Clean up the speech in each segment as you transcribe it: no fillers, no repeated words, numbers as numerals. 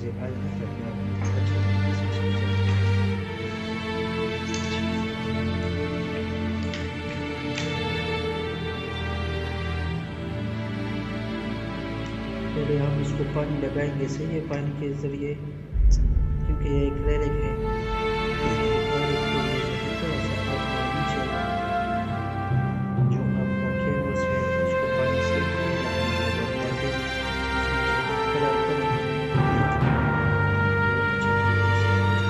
से आएगा ताकि आप अच्छे तरीके से समझ जाए। पहले हम इसको पानी लगाएंगे सही है, पानी के ज़रिए, क्योंकि ये एक्रेलिक है। थोड़ा सा आप नीचे जो आपका कैनवस है उसको पानी से डाल दें, कलर करेंगे अच्छे तरीके से।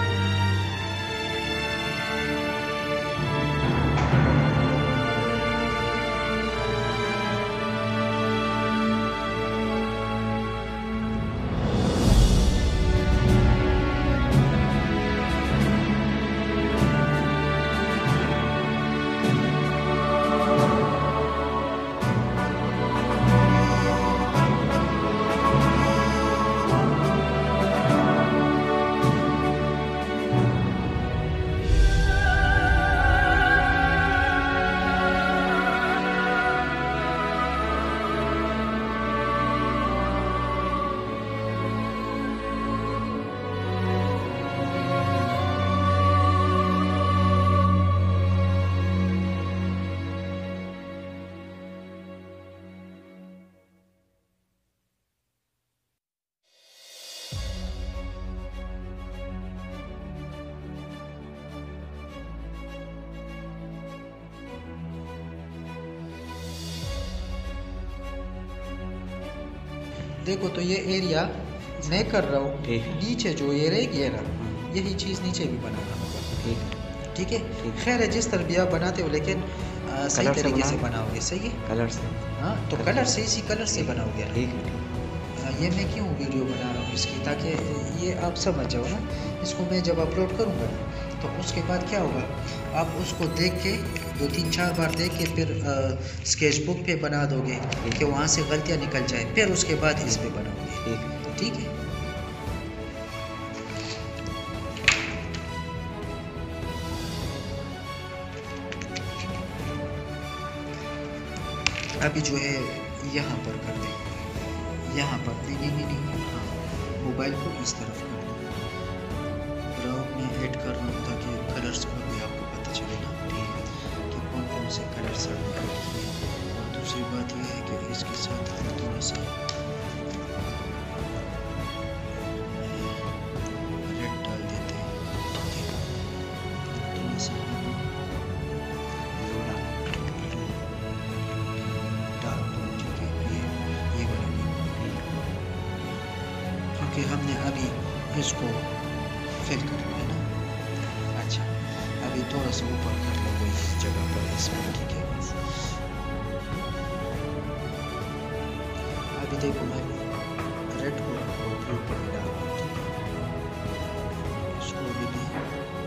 देखो तो ये एरिया मैं कर रहा हूँ, नीचे जो ये रहेगी है ना, यही चीज़ नीचे भी बनाना होगा। ठीक है, खैर है जिस तरह भी आप बनाते हो, लेकिन सही तरीके से बनाओगे। सही है, कलर से। हाँ तो कलर से, इसी कलर से बनाओगे ना। ठीक है, ये मैं क्यों वीडियो बना रहा हूँ इसकी, ताकि ये आप समझ जाओ ना। इसको मैं जब अपलोड करूँगा तो उसके बाद क्या होगा, आप उसको देख के 2-3-4 बार देख के फिर स्केच बुक पे बना दोगे कि वहाँ से गलतियाँ निकल जाए, फिर उसके बाद इस पे बनाओगे। ठीक है। अभी जो है यहाँ पर कर दें, यहाँ पर नहीं, हाँ मोबाइल को इस तरफ कर दें, ब्राउन में ऐड करना ताकि कलर्स को भी आपको पता चले ना कि कौन कौन से कलर्स आपने ऐड किए। और दूसरी बात यह है कि इसके साथ हम थोड़ा सा रेड डाल देते हैं। ठीक है, थोड़ा सा डाल दो। ठीक है, ये वाला, क्योंकि हमने अभी इसको फिल कर लिया ना। अच्छा, अभी थोड़ा सा ऊपर कर लो इस जगह पर इसमें। ठीक है, अभी देखो मैं रेड को ब्लू पर डाल रहा हूँ। ठीक है, इसको भी नहीं,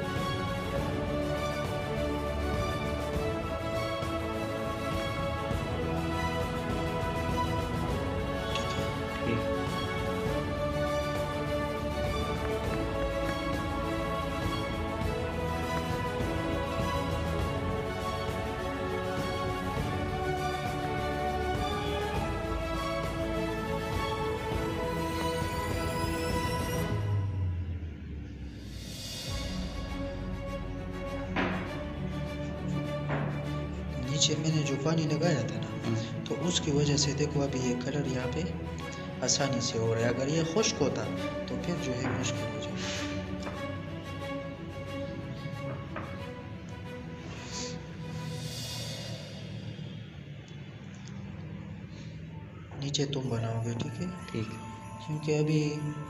नीचे मैंने जो पानी लगाया था ना, तो उसकी वजह से देखो अभी ये कलर यहाँ पे आसानी से हो रहा है। अगर ये खुश्क होता तो फिर जो है मुश्किल हो जाए। नीचे तुम बनाओगे। ठीक है, ठीक, क्योंकि अभी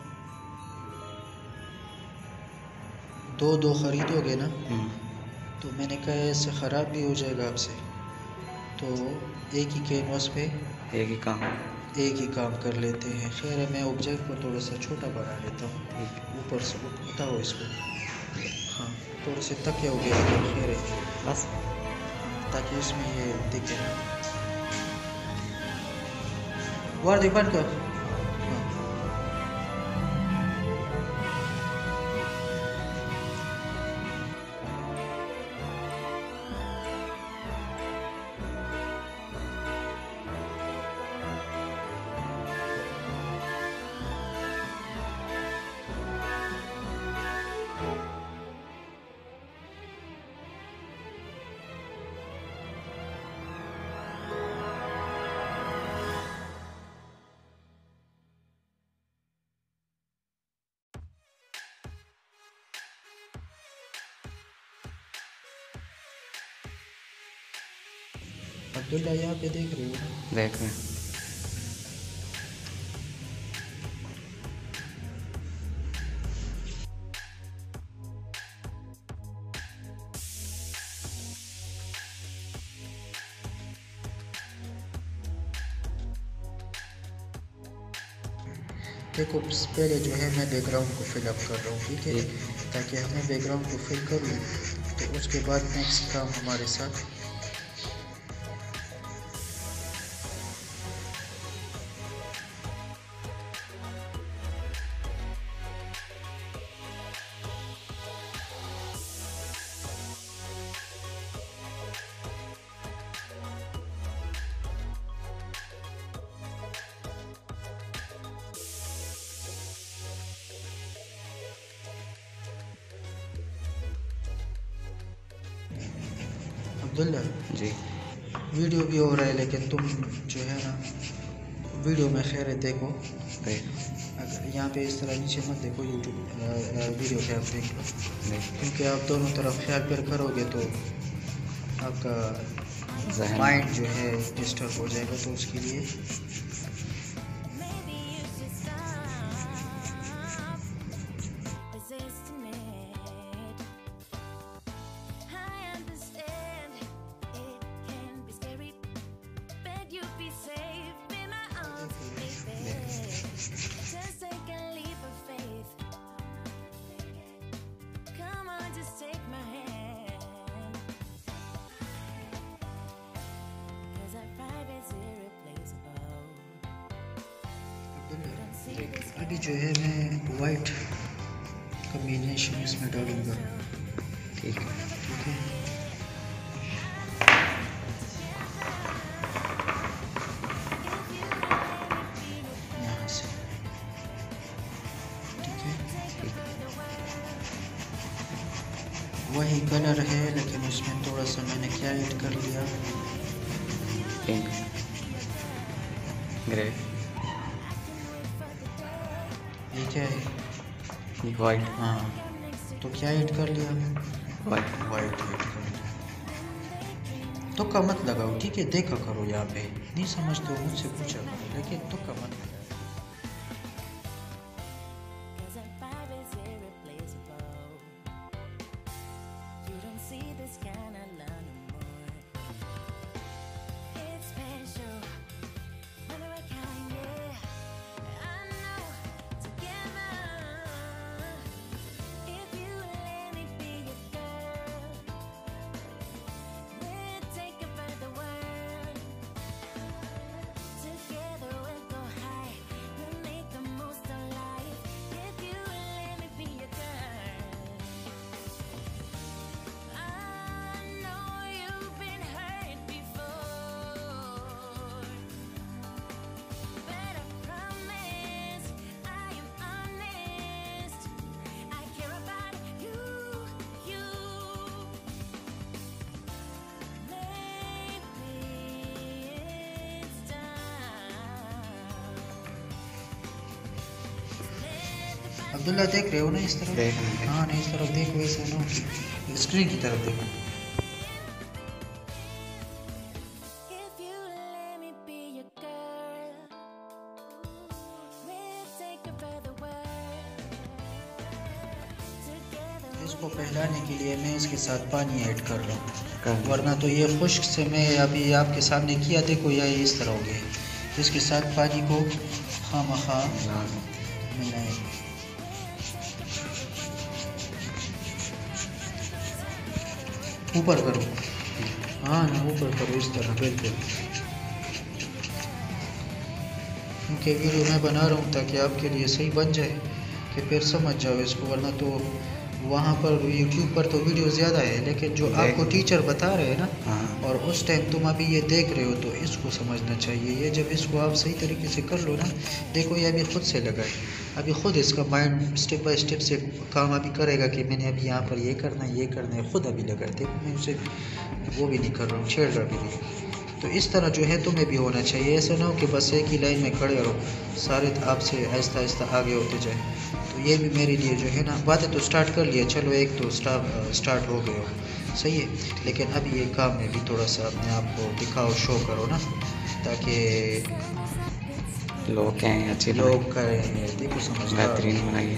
दो खरीदोगे ना, तो मैंने कहा ऐसे ख़राब भी हो जाएगा आपसे, तो एक ही कैनवास पे एक ही काम कर लेते हैं। खैर मैं ऑब्जेक्ट को थोड़ा सा छोटा बना लेता हूँ, ऊपर से उठाओ इसको। हाँ थोड़े से तक हो गया, खैर है बस, ताकि इसमें ये दिखे ना। वार्दी बंद कर। अब्दुल्ला यहाँ पे देख रहे हो ना? देख रहे हैं। देखो पहले जो है मैं बैकग्राउंड को फिल अप कर रहा हूँ, ठीक है, ताकि हमें बैकग्राउंड को फिल कर लूँ तो उसके बाद नेक्स्ट काम हमारे साथ। अब्दुल्ला जी, वीडियो भी हो रहा है लेकिन तुम जो है ना वीडियो में खैर देखो, अगर यहाँ पे इस तरह नीचे मत देखो, यूट्यूब वीडियो पे आप देख लो, क्योंकि आप दोनों तरफ ख्याल पर करोगे तो आपका माइंड जो है डिस्टर्ब हो जाएगा। तो उसके लिए अभी जो है मैं वाइट कॉम्बिनेशन इसमें डालूंगा, ठीक है। ठीक है। यहाँ से ठीक है, वही कलर है लेकिन उसमें थोड़ा सा मैंने क्या ऐड कर लिया, पिंक, ग्रे, ये क्या है, ये वाइट। हाँ तो क्या ऐड कर लिया, वाइट। वाइट ऐड कर लिया। तुक्का मत लगाओ, ठीक है, देखा करो, यहाँ पे नहीं समझते हो मुझसे पूछा करो, लेकिन तुक्का मत लगाओ। अब्दुल्ला देख रहे हो ना इस तरफ? देख रहे हैं। हाँ नहीं, इस तरफ देखो, ऐसे ना स्क्रीन की तरफ देखो। इसको फैलाने के लिए मैं इसके साथ पानी ऐड कर रहा हूँ, वरना तो ये खुश्क से मैं अभी आपके सामने किया, देखो ये इस तरह हो गया। इसके साथ पानी को खामखा मिलाएं। ऊपर करो, हाँ ना ऊपर करो, इस तरह बिल्कुल, क्योंकि वीडियो मैं बना रहा हूँ ताकि आपके लिए सही बन जाए कि फिर समझ जाओ इसको, वरना तो वहाँ पर यूट्यूब पर तो वीडियो ज़्यादा है, लेकिन जो आपको टीचर बता रहे हैं ना, और उस टाइम तुम अभी ये देख रहे हो तो इसको समझना चाहिए। ये जब इसको आप सही तरीके से कर लो ना, देखो ये अभी खुद से लगा है, अभी खुद इसका माइंड स्टेप बाय स्टेप से काम अभी करेगा कि मैंने अभी यहाँ पर ये करना है, ये करना है, खुद अभी लगा है। देखो मैं उसे वो भी नहीं कर रहा हूँ, छेड़ रहा भी नहीं। तो इस तरह जो है तुम्हें भी होना चाहिए, ऐसा ना हो कि बस एक ही लाइन में खड़े रहो, सारे आपसे आहिस्ता आहिस्ता आगे होते जाए। तो ये भी मेरे लिए जो है ना, बातें तो स्टार्ट कर लिया, चलो एक तो स्टार्ट हो गया हो, सही है। लेकिन अब ये काम में भी थोड़ा सा अपने आप को दिखाओ, शो करो ना, ताकि लोग क्या हैं अच्छे लोग करें। देखो समझदार बेहतरीन बनाइए।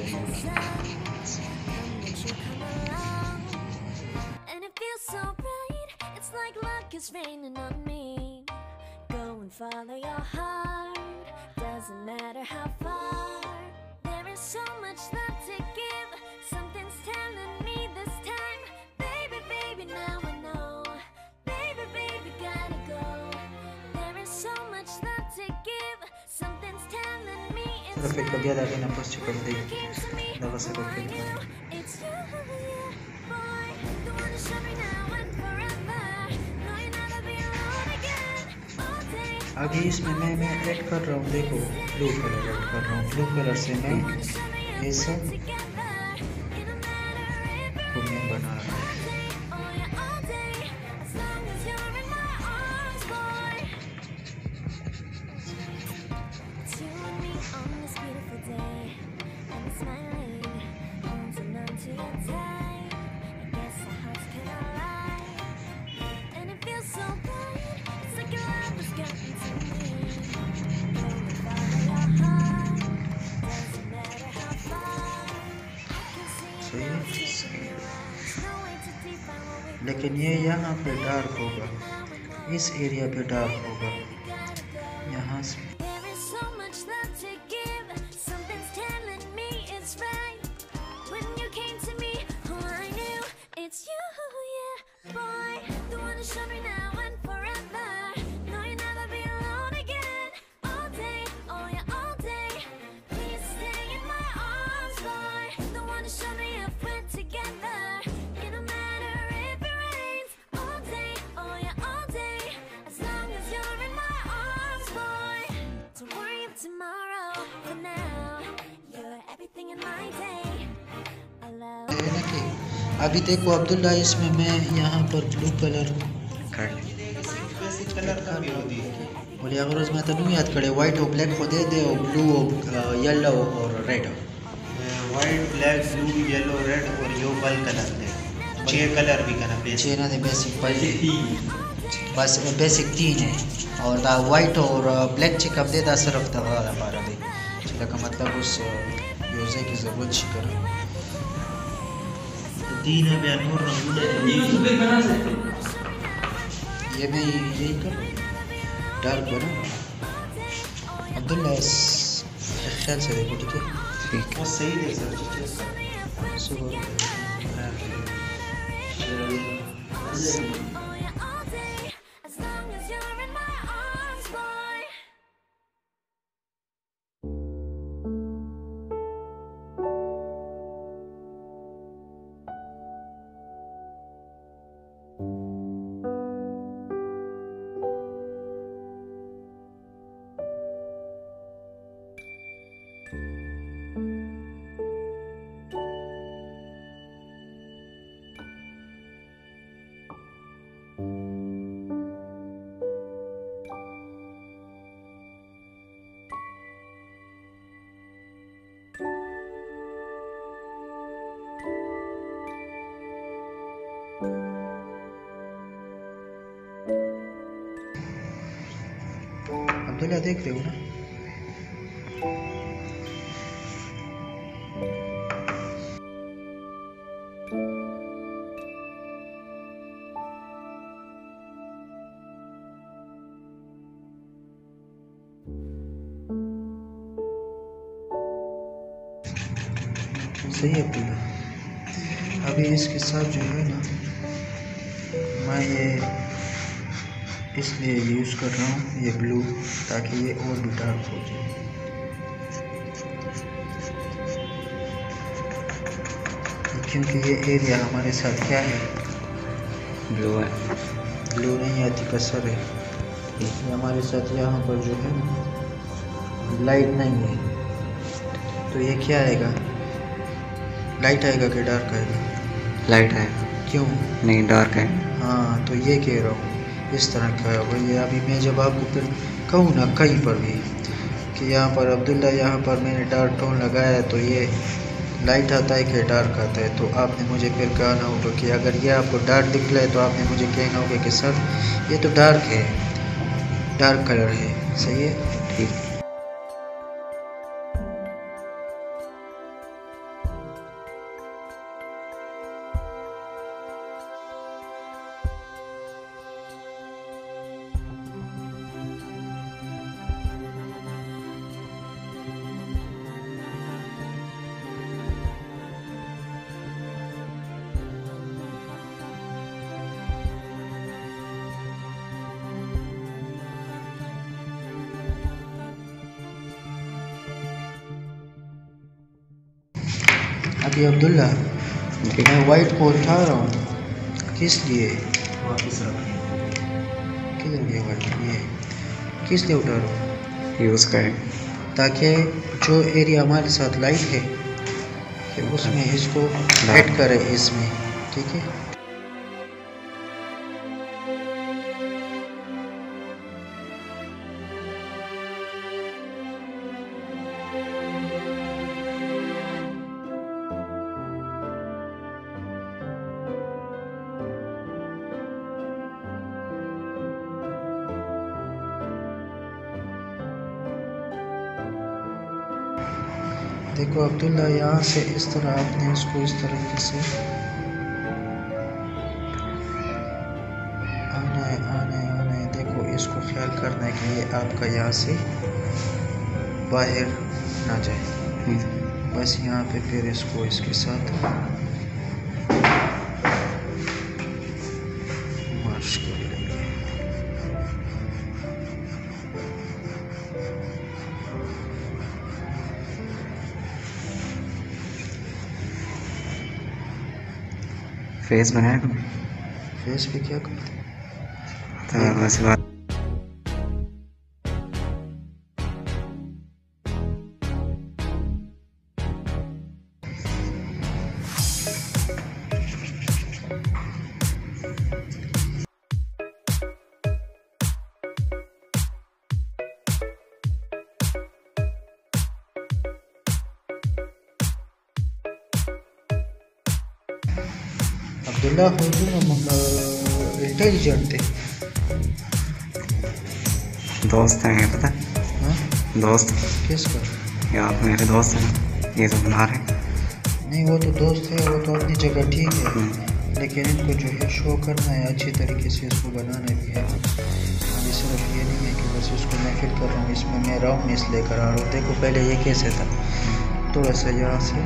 Follow your heart, doesn't matter how far. There is so much love to give. Something's telling me this time, baby, baby, now I know. Baby, baby, gotta go. There is so much love to give. Something's telling me it's Perfect, time. abbiamo dato una posta con dei Came to me, la cosa oh, I perfetta. knew it's you, yeah, boy. The one to show me now and forever. No, you'll never be alone again. All day. अभी इसमें मैं add कर रहा हूँ, देखो blue colour add कर रहा हूँ। ब्लू कलर से मैं ये सब को मैं बना रहा हूँ। लेकिन ये यहाँ पे डार्क होगा, इस एरिया पे डार्क होगा, यहाँ से अभी देखो अब्दुल्ला, इसमें मैं यहाँ पर ब्लू कलर बोले अगर उसमें तो नहीं याद करे, वाइट और ब्लैक को दे दे, और ब्लू और येलो और red, white black blue yellow red और यो बल कलर दे, 6 कलर भी करना छः ना दे बेसिक बस बेसिक 3 है, और दा वाइट और ब्लैक चिकअप दे दा सिर्फ दवा हमारा दे चला का मतलब उस यूज़र की ज़रूरत शिकर 3 है बयान और रंगून ये मैं यही कर डार्क बना अब्दुल्ला ख्याल से देखो, ठीक है? ठीक वो सही है सर। अब्दुल्ला देख रहे हो ना? सही है अब्दुल्ला। अभी इसके साथ जो है ना, मैं ये इसलिए यूज़ कर रहा हूँ ये ब्लू, ताकि ये और भी डार्क हो जाए। क्योंकि ये एरिया हमारे साथ क्या है, ब्लू है, ब्लू नहीं आती कसर है। ये हमारे साथ यहाँ पर जो है ना लाइट नहीं है, तो ये क्या आएगा, लाइट आएगा कि डार्क आएगा? लाइट है। क्यों नहीं, डार्क है। हाँ, तो ये कह रहा हूँ इस तरह का है। ये अभी मैं जब आपको फिर कहूँ ना कहीं पर भी कि यहाँ पर अब्दुल्ला यहाँ पर मैंने डार्क टोन लगाया, तो ये लाइट आता है कि डार्क आता है, तो आपने मुझे फिर कहना होगा कि अगर ये आपको डार्क दिख रहा है तो आपने मुझे कहना होगा कि सर ये तो डार्क है, डार्क कलर है। सही है, ठीक। अभी अब्दुल्ला मैं वाइट को उठा रहा हूँ, किस लिए? वापस रखिए। किधर गया वाइट? ये किस लिए उठा रहा हूँ? यूज़ करें ताकि जो एरिया हमारे साथ लाइट है कि उसमें इसको ऐड करे इसमें, ठीक है। देखो अब्दुल्ला, यहाँ से इस तरह आपने इसको इस तरीके से आना है। देखो इसको ख्याल करना है कि ये आपका यहाँ से बाहर ना जाए। बस यहाँ पे फिर इसको इसके साथ मार्च कर लेंगे। फेस बनाया कभी? फेस पे क्या करते? तो बस बात। अब्दुल्ला हो तुम इंटेलिजेंट थे। दोस्त हैं, पता? हाँ? दोस्त किसका? ये आप मेरे दोस्त हैं, ये तो बना रहे। नहीं वो तो दोस्त है, वो तो अपनी जगह ठीक है, लेकिन इनको जो है शो करना है, अच्छी तरीके से इसको बनाना भी है। अभी सिर्फ ये नहीं है कि बस इसको मैं फिट कर रहा हूँ, इसमें मैं राउंडनेस लेकर आ रहा हूँ। देखो पहले ये कैसे था, थोड़ा सा यहाँ से,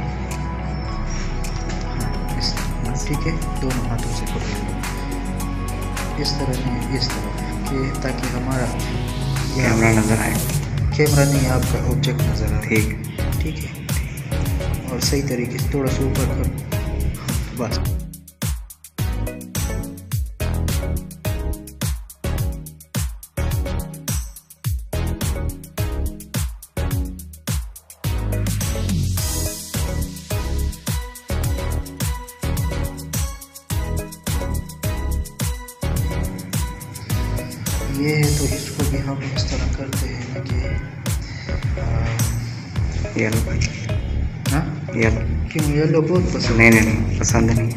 ठीक है, दोनों हाथों से पकड़ लो, इस तरह नहीं, इस तरह कि ताकि हमारा कैमरा नज़र आए। कैमरा नहीं, आपका ऑब्जेक्ट नज़र आए। ठीक, ठीक है। और सही तरीके से थोड़ा सा ऊपर करो, बस। ये है तो इसको भी हम इस तरह करते हैं ना कि येलो भाई। हाँ, येलो क्यों? येलो बहुत पसंद? नहीं पसंद नहीं।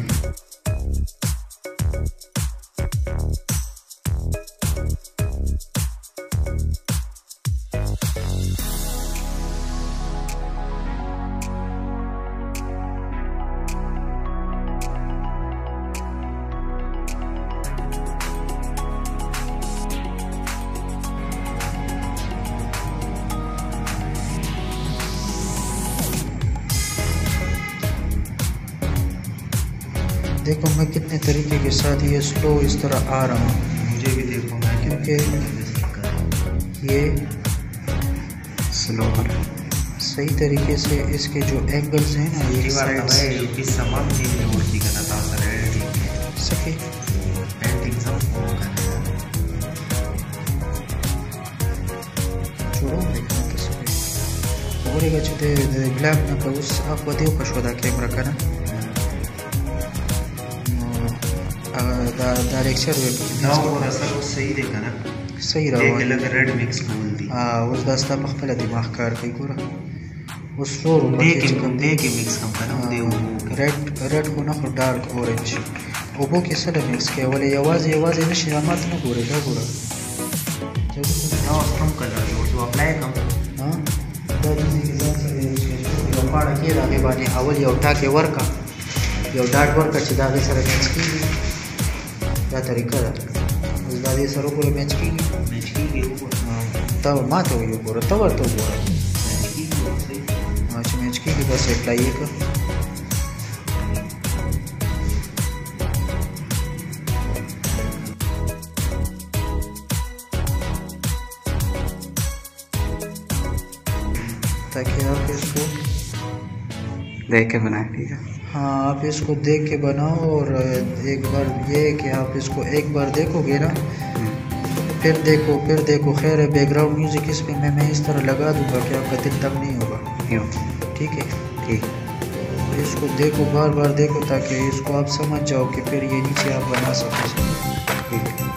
देखो मैं कितने तरीके के साथ ये स्लो इस तरह आ रहा हूँ, मुझे भी देखो मैं क्योंकि ये स्लो हो रहा है। सही तरीके से इसके जो एंगल्स हैं ना, ये साइड्स तमाम चीज़ें होती करना था सर, सके एडिटिंग सब छोड़ो देखना तस्वीर बोलेगा चुते ग्लैब ना का उस आप बदियों का शोधा कैमरा का ना डायरेक्शन ना वो सर वो सही देखा ना, सही रहा देख लग रेड मिक्स बोल दी। उस दास्ता पखपला दिमाग कार कई गोरा वो 100 रुपये दे के मिक्स कम करना दे रेड को ना डार्क ऑरेंज ओबो के सर मिक्स के वाले आवाज नशी रामत न गोरे दा गोरा जब कम कलर हो तो अप्लाई कम हां दा जी के साथ यो पाड़ा के रागे बानी अवल यो टाके वर्का यो डाट वर्का چې دا به سره میچ کیږي دا طریقه ده اوس دا دې سره پورې میچ کیږي تا ما ته ویو ګوره تا ورته وګوره چې میچ کیږي بس اپلای یې کړه ताकि आप इसको देख के बनाए। ठीक है, हाँ आप इसको देख के बनाओ और एक बार ये कि आप इसको एक बार देखोगे ना फिर देखो खैर है बैकग्राउंड म्यूज़िक इस पर मैं इस तरह लगा दूंगा कि आपका दिल तंग नहीं होगा। ठीक है, ठीक इसको देखो बार बार देखो ताकि इसको आप समझ जाओ कि फिर ये नीचे आप बना सको। ठीक है,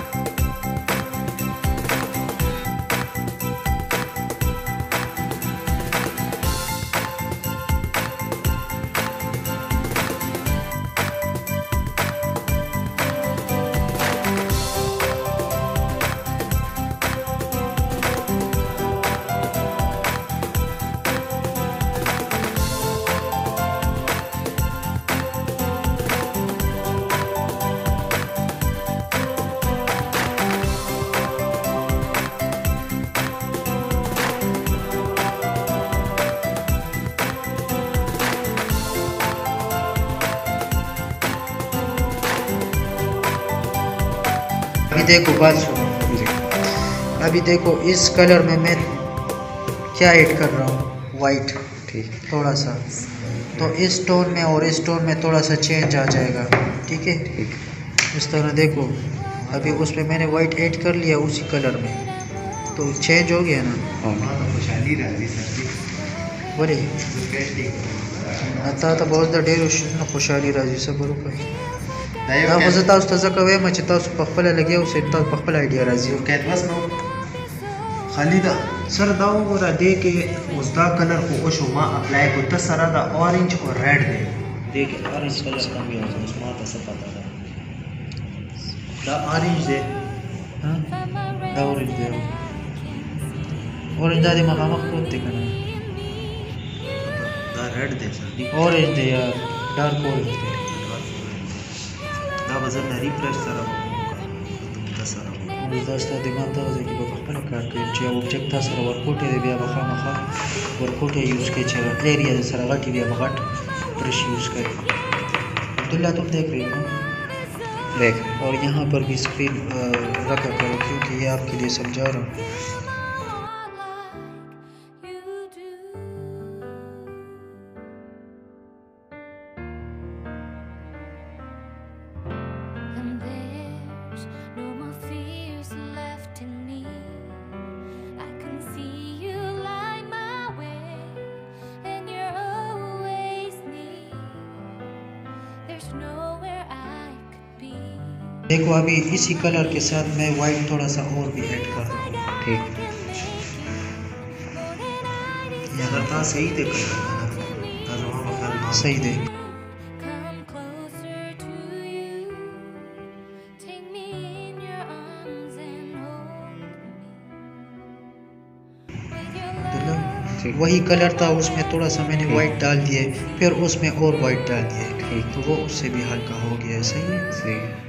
अभी देखो बात सुनो, अभी देखो इस कलर में मैं क्या ऐड कर रहा हूँ, वाइट। ठीक, थोड़ा सा तो इस टोन में और इस टोन में थोड़ा सा चेंज आ जाएगा। ठीक है, ठीक, इस तरह देखो अभी उसमें मैंने वाइट ऐड कर लिया उसी कलर में तो चेंज हो गया ना। बोले आता तो बहुत ढेर खुशहाली राजी सब रुपये دا خو زه تاسو ته ځکه وایم چې تاسو په خپله لګیا اوسئ تاسو په خپله آیډیا راځي بس نو خالي دا سر دا وګوره دې کې اوس دا کلر خو وشو ما اپلای کو ته سره دا اورنج او ریډ دی دې کې اورنج کلر کم یو اوس ما ته څه پته ده دا اورنج دی دا اورنج دی اورنج دا دې مخامخ پروت دی که نه دا ریډ دی سر اورنج دی یار ډارک اورنج دی دا وزن نری پرش سره سره دا ستاسو دماغ ته ځکه په خپل کار کوي چې یو اوبجیکټ تاسو سره ورکوټ دی بیا به خامخا ورکوټ یوز کوي چې ایریا سره غټي بیا به غټ برش یوز کوي عبداللہ तुम देख रहे हो देख और यहाँ पर भी स्क्रीन रखा करो क्योंकि ये आपके लिए समझा रहा हूँ। देखो अभी इसी कलर के साथ मैं वाइट थोड़ा सा और भी ऐड कर रहा हूँ। ठीक, अगर था सही दे सही दे वही कलर था उसमें थोड़ा सा मैंने वाइट डाल दिया फिर उसमें और वाइट डाल दिया। ठीक, तो वो उससे भी हल्का हो गया। सही है, सही है।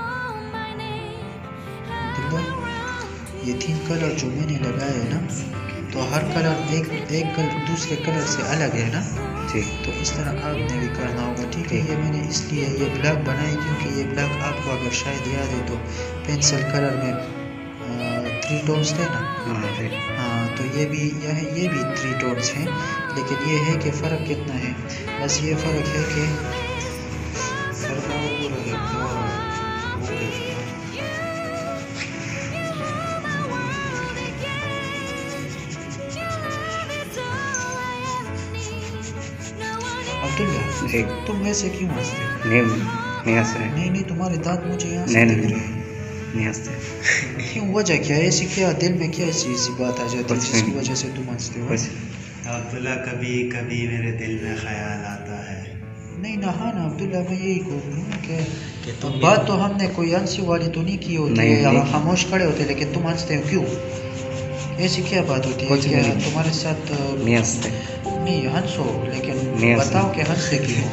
ये 3 कलर जो मैंने लगाए ना तो हर कलर एक कलर दूसरे कलर से अलग है ना। ठीक। तो इस तरह आपने भी करना होगा, ठीक है। ये मैंने इसलिए ये ब्लैक बनाई क्योंकि ये ब्लैक आपको अगर शायद याद है तो पेंसिल कलर में 3 टोन्स थे ना। हाँ, तो ये भी 3 टोन्स हैं, लेकिन ये है कि फ़र्क कितना है, बस ये फ़र्क है कि अब्दुल्ला जी। तुम वैसे क्यों हंसते हो? नहीं हंस रहे। नहीं तुम्हारे दांत मुझे यहाँ से दिख रहे हैं। नहीं हंसते। क्यों, वजह क्या है? ऐसी क्या दिल में क्या ऐसी बात आ जाती है जिसकी वजह से तुम हंसते हो? अब्दुल्ला कभी कभी मेरे दिल में ख्याल आता है। नहीं ना अब्दुल्ला, मैं यही बोल रहा हूँ कि तो बात तो हमने कोई हंसी वाली तो नहीं की होती है, या खामोश खड़े होते, लेकिन तुम हंसते हो क्यों? ऐसी क्या बात होती है? क्या तुम्हारे साथ नहीं हंसते। नहीं हंसो, लेकिन बताओ कि हंसते क्यों?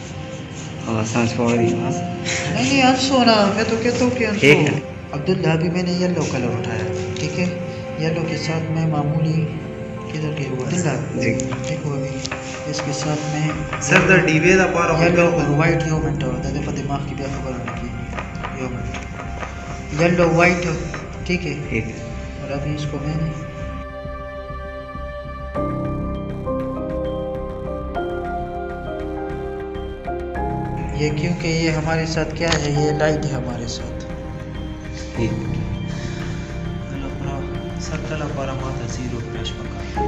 नहीं हंसो ना, मैं तो कहता हूँ कि हंसो। अब्दुल्ला अभी मैंने येलो कलर उठाया, ठीक है। येलो के साथ में मामूली किधर गए अब्दुल्ला? देखो अभी इसके साथ में सर द डीवे द पावर येलो और वाइट यो मिनट दादे पर दिमाग की क्या खबर होगी। यो मिनट येलो वाइट, ठीक है। और अभी इसको मैंने ये क्योंकि ये हमारे साथ क्या है, ये लाइट है हमारे साथ। सत्तला para mata zero crash पका।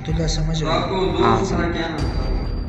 अब्दुल्ला समझ रहे हो? हाँ समझ।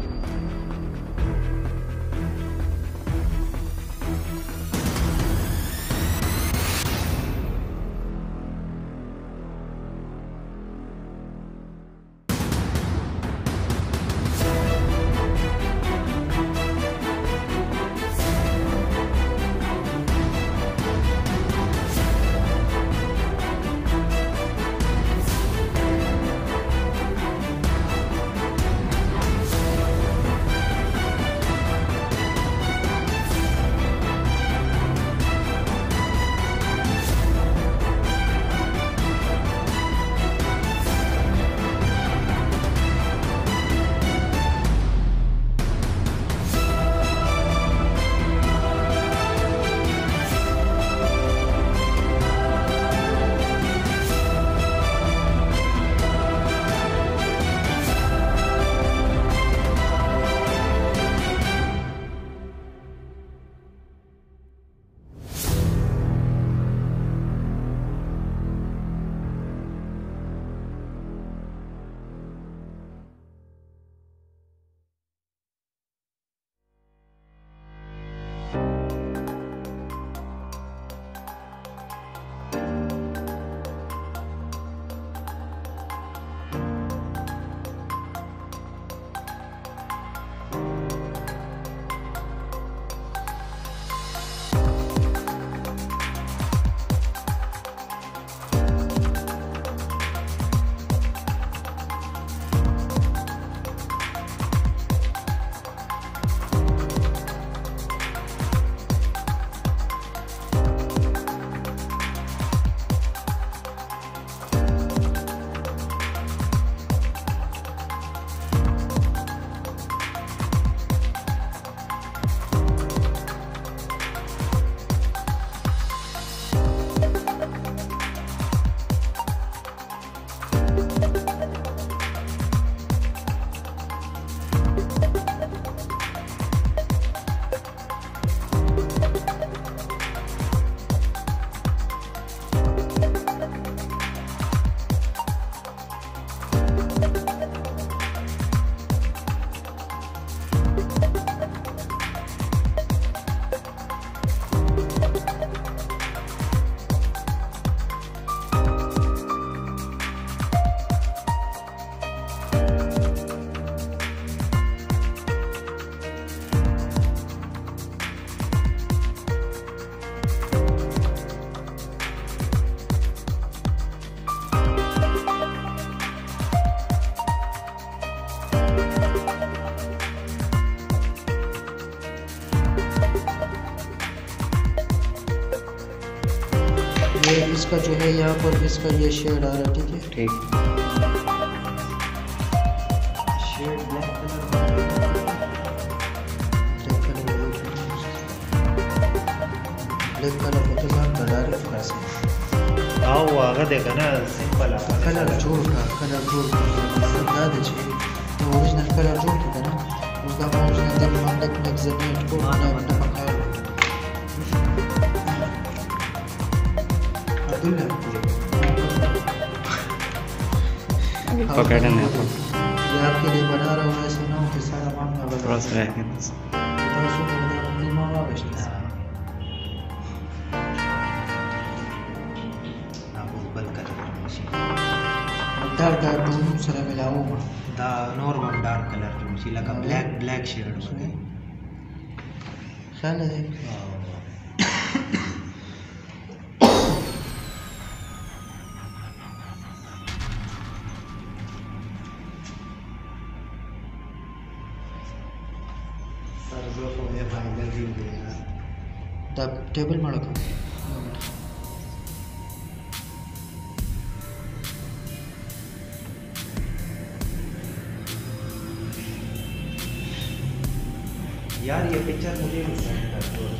ये इसका जो है यहाँ पर इसका ये शेड आ रहा है, ठीक है। ठीक। शेड ब्लैक कलर इंतजाम कर रहा है थोड़ा सा। हाँ वो आगे देखा ना सिंपल कलर जोड़ का समझा दीजिए तो ओरिजिनल कलर जोड़ के ना उसका ओरिजिनल जब हम नेक्स्ट जेनेट को आना बना पकाया पकड़ने नहीं तो ये आपके लिए बना रहा हूँ, ऐसे ना हो कि सारा मामला बना थोड़ा सा रह गया बस। तो सुनो अपनी मामा बेचना डार्क टोन सर मिलाऊंगा द नॉर्मल डार्क कलर जो सी लगा ब्लैक शेड में ख्याल है। टेबल ಮಾಡಕ यार ये पिक्चर मुझे भी सेंड कर दो।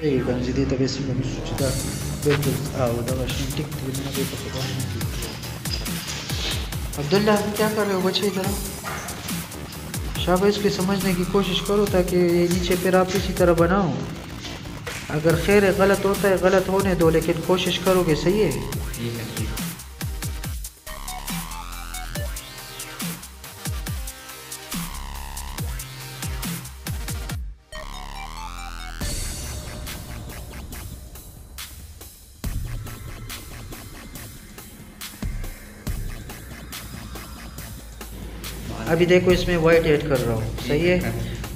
ganzi dei avessimo società per dava टिक अब्दुल्ला क्या कर रहे हो बच्चे इधर शाबाश इसके समझने की कोशिश करो ताकि ये नीचे फिर आप इसी तरह बनाओ अगर खैर गलत होता है गलत होने दो लेकिन कोशिश करोगे सही है अभी देखो इसमें वाइट ऐड कर रहा हूँ सही है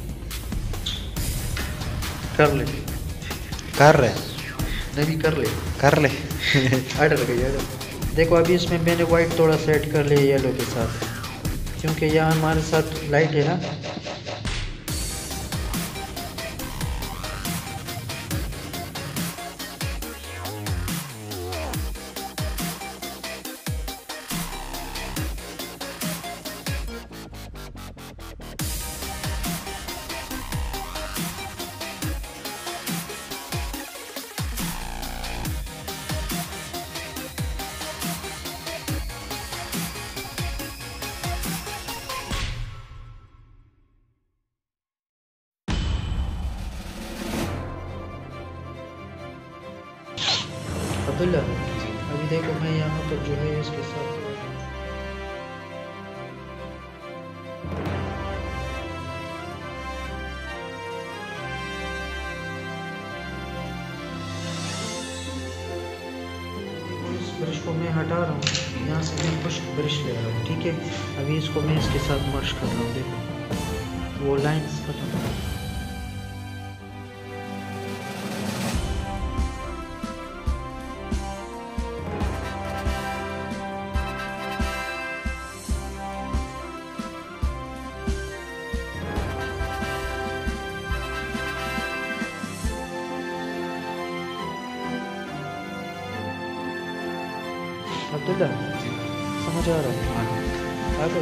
कर ले कर रहे नबी कर ले ऑर्डर गई देखो अभी इसमें मैंने वाइट थोड़ा सा ऐड कर लिया येलो के साथ क्योंकि यहाँ हमारे साथ लाइट है ना अब्दुल्ला अभी देखो मैं यहाँ पर जो है इसके साथ इस ब्रश को मैं हटा रहा हूँ यहाँ से मैं खुश्क ब्रश ले रहा हूँ ठीक है अभी इसको मैं इसके साथ मर्ज कर रहा हूँ देखो वो लाइन्स खत्म अब्दुल्ला समझ आ रहा है आ गई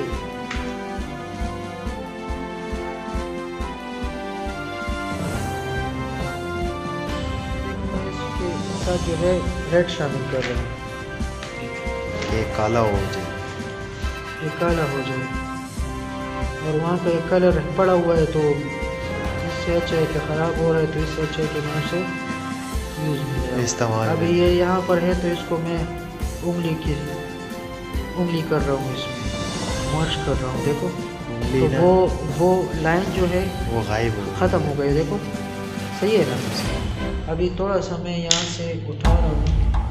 इसके साथ जो है रेड शामिल कर रहे हैं ये काला हो जाए ये काला हो जाए और वहाँ पे एक कलर पड़ा हुआ है तो इससे अच्छा है कि ख़राब हो रहा है तो इससे अच्छा है कि मैं उसे यूज़ में इस्तेमाल अभी ये यहाँ पर है तो इसको मैं उंगली कर रहा हूँ इसमें मर्ज कर रहा हूँ देखो तो वो लाइन जो है वो गायब हो ख़त्म हो गई देखो सही है ना अभी थोड़ा सा मैं यहाँ से उठा रहा हूँ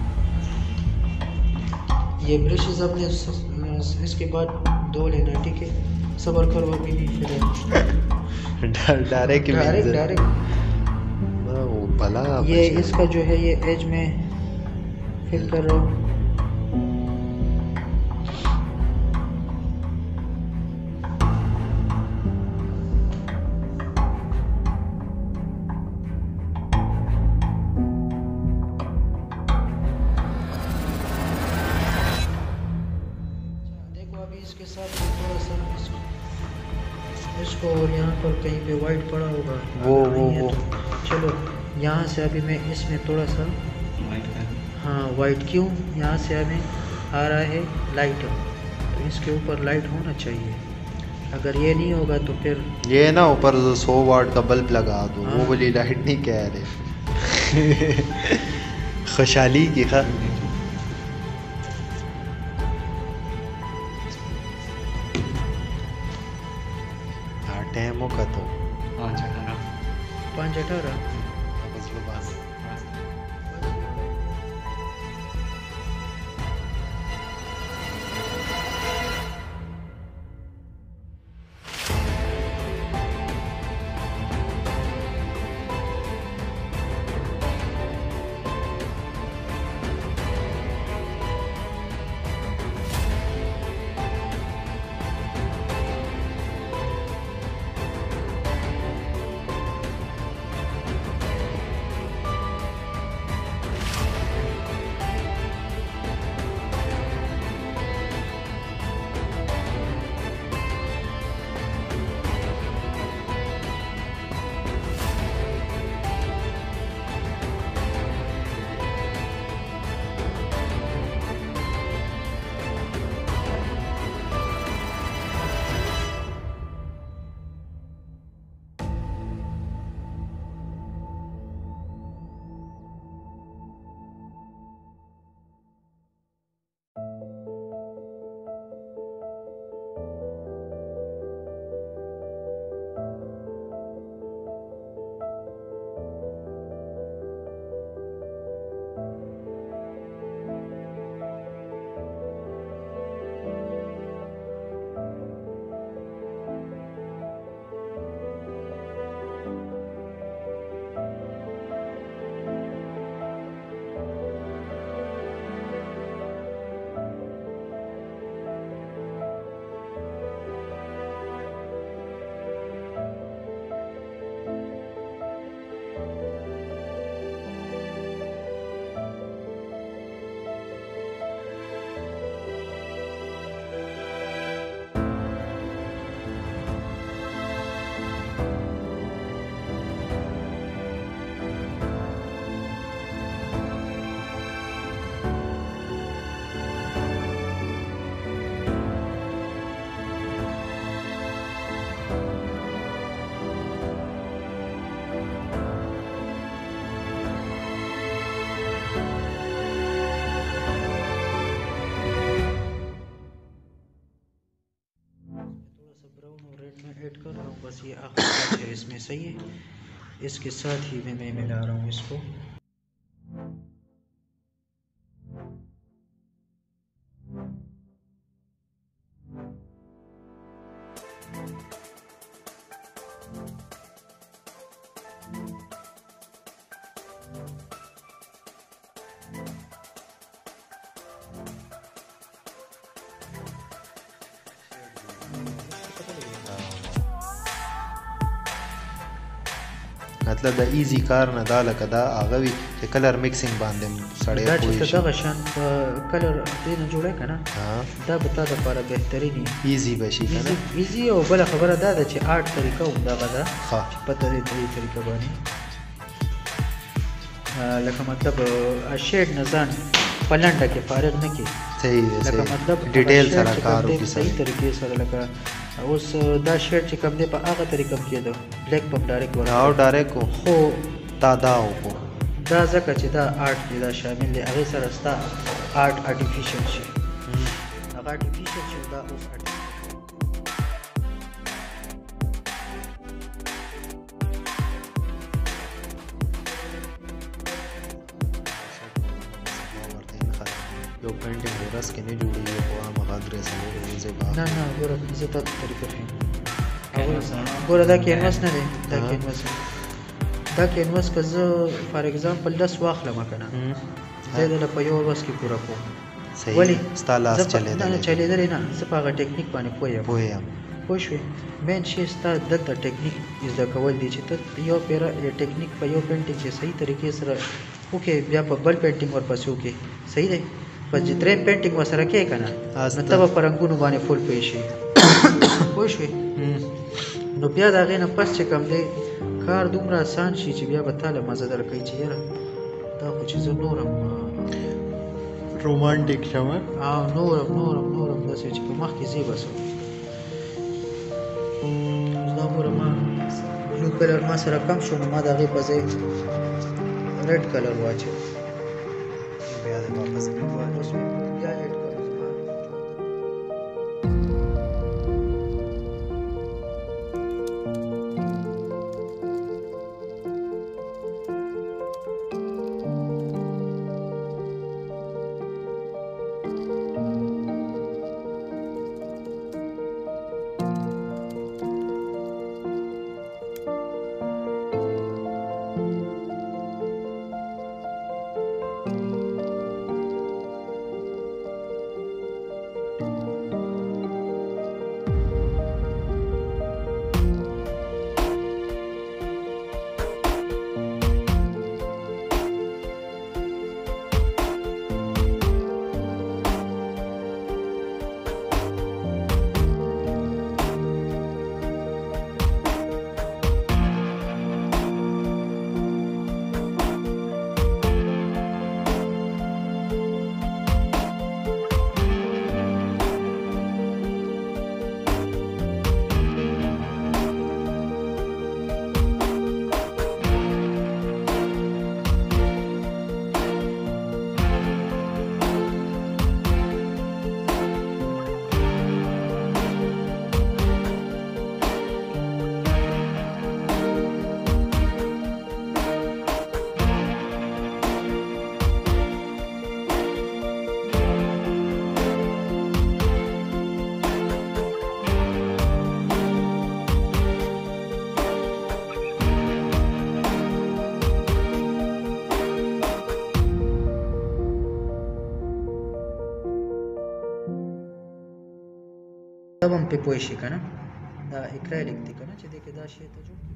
ये ब्रशेज अपने इसके बाद धो लेना ठीक है सब्र करो अभी नहीं फिर डायरेक्ट वो भला ये इसका जो है ये एज में फिल कर रहा हूँ इसके साथ थोड़ा सा इसको और यहाँ पर कहीं पे वाइट पड़ा होगा वो तो चलो यहाँ से अभी मैं इसमें थोड़ा सा हाँ वाइट क्यों यहाँ से हमें आ रहा है लाइट तो इसके ऊपर लाइट होना चाहिए अगर ये नहीं होगा तो फिर ये ना ऊपर 100 वाट का बल्ब लगा दो वो वाली लाइट नहीं कह रहे खुशहाली की खा टाइम का तो 5:18 ये आखिरी टच है इसमें, सही है। इसके साथ ही मैं मिला रहा हूँ इसको। मतलब د ایزی کار نه دا لکه دا هغه وي چې کلر میکسینګ باندې سړی دا پوه چې شي. دغه شان کلر دې نه جوړه کنه ها دا به تا لپاره بهترین ایزی به شي که نه. ایزی او بل خبره دا ده چې آرټ طریقه هم دغه ده ښه چې پته دې دې طریقه باندې لکه مطلب شیډ نه ځان په لنډه کې فارغ نه کې، صحیح دی لکه صحیح مطلب ډیټیل هغه سره shade چې کار کوم دی وکړي صحیح سره. طریقې سره لکه اوس دا شیډ چې کوم دی په هغه طریقه کېده بلیک په ډایرکټ او ورکړه، ډایرکټ خو دا وکړو. دا ځکه چې دا آرټ دی دا شامل دی هغې سره ستا آرټ آرټیفیشل شي، هغه آرټیفیشل شي دا اوس یو پینټینګ ورځ کې نه جوړېږي خو هغه درې څلور ورځې بعد نه ګوره زه تا ته طریقه ښیم. ګوره دا کینوس نه دی، دا کینوس دی. دا کینوس که زه فار اګزامپل 10 واخلم که نه زه یې دله په یوه ورځ کې پوره کوم. صحیح ولې ستا لاس نه چلېدلی چلېدلی نه، زه په هغه ټیکنیک باندې پوه یم. پوه یم. پوه شوې مین شی ستا دلته ټیکنیک زده کول دي چې ته یو پیره ټیکنیک په یو پینټینګ چې صحیح طریقې سره وکړې بیا په بل پینټینګ ورپسې وکړې، صحیح دی. په چې درېیم پینټینګ ورسره کوې که نه نو ته به په رنګونو باندې فول پوه شي. پوه شوې نو بیا د هغې نه پس چې کوم دی کار دومره اسان شي چې بیا به تا له مزه درکوي چې یاره دا خو چې زه نورم رومانټیک شوه او نورم داسې چې په مخکې ځې بس دا ګوره ما بلو کلر ما سره کم شو نو ما د هغې په ځای ریډ کلر واچو. بیا دې واپس کړي بیا ریډ کلر زما تب هم پې پوه شي که نه دا اکرایلیک دی که نه چې دې کې دا شی ته جوړ